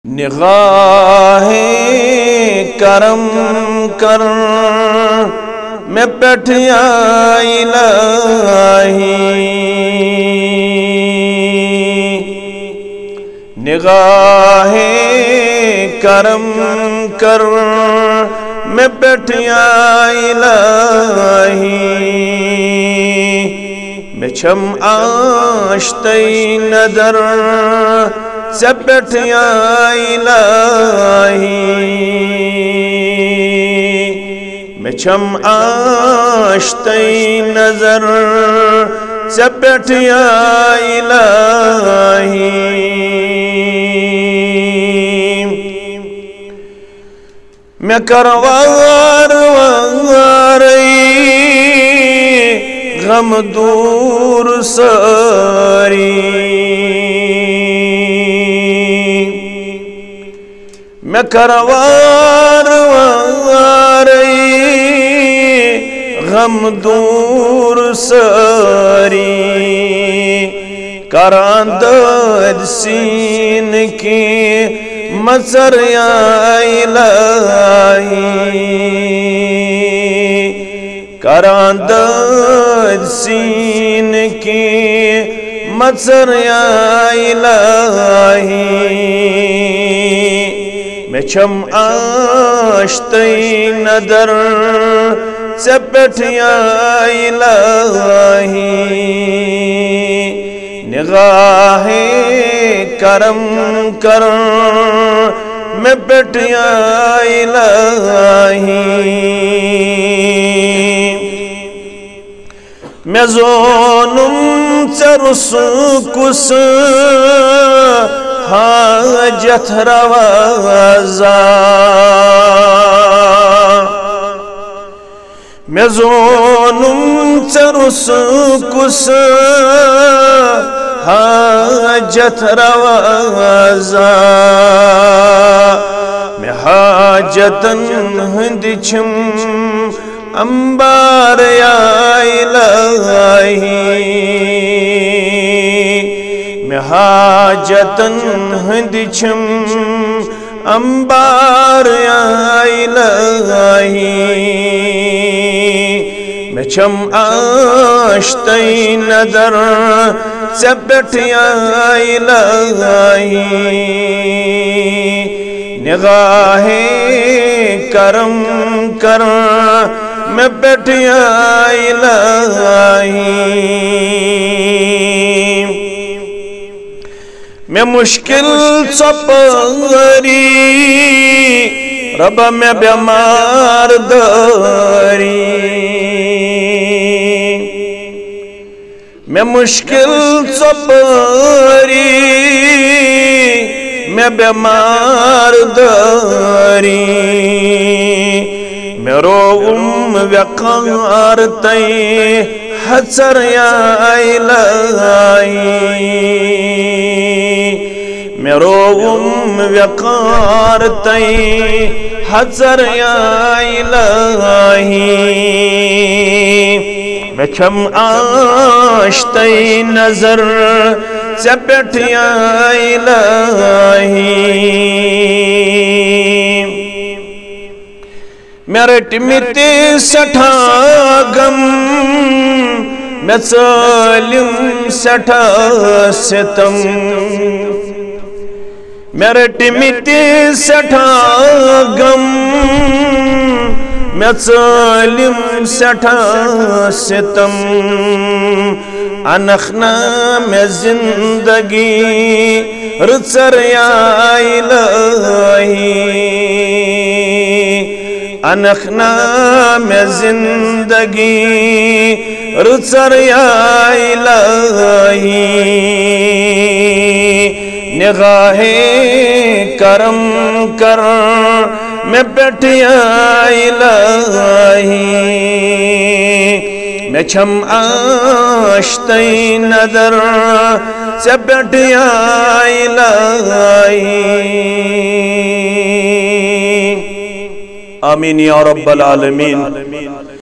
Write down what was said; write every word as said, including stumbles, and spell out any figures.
نگاہ کرم کر میں پٹھیا الہی، نگاہ کرم کر میں پٹھیا الہی، میں چھم آشتی نظر سے پٹھیا الہی، میں چھم آشتی نظر سے پٹھیا الہی، میں کروار واری غم دور ساری، میں کروار واری غم دور ساری، کران داد سین کی مزر یا الہی، کران داد سین کی مزر یا الہی، میں چھم آشتی نظر سے پٹھیا الہی، نگاہ کرم کر میں پٹھیا الہی، میں ظلم سے رسکس حاجت روازا، میں ظلم سے رسکس حاجت روازا، میں حاجتن ہند چھم انبار یا الہی، میں حاجتن ہند چھم انبار یا الہی، میں چھم آشتی نظر سے پٹھیا الہی، نگاہ کرم کر میں پٹھیا الہی، میں مشکل سپاری رب میں بیمار داری، میں مشکل سپاری میں بیمار داری، میں روم وقار تی حسر یا الہی، میں روم وقار تی حسر یا الہی، میں چھم آشتی نظر سے پٹھیا الہی، میں رٹمتی سٹھا غم میں ظالم سٹھا ستم، میں رٹمتی سٹھا غم میں ظالم سٹھا ستم، انخنا میں زندگی رچر یا الہی، انخنا میں زندگی رچر یا الہی، نگاہ کرم کر میں پٹھیا الہی، میں چھم آشتی نظر سے پٹھیا الہی، آمین یا رب العالمین۔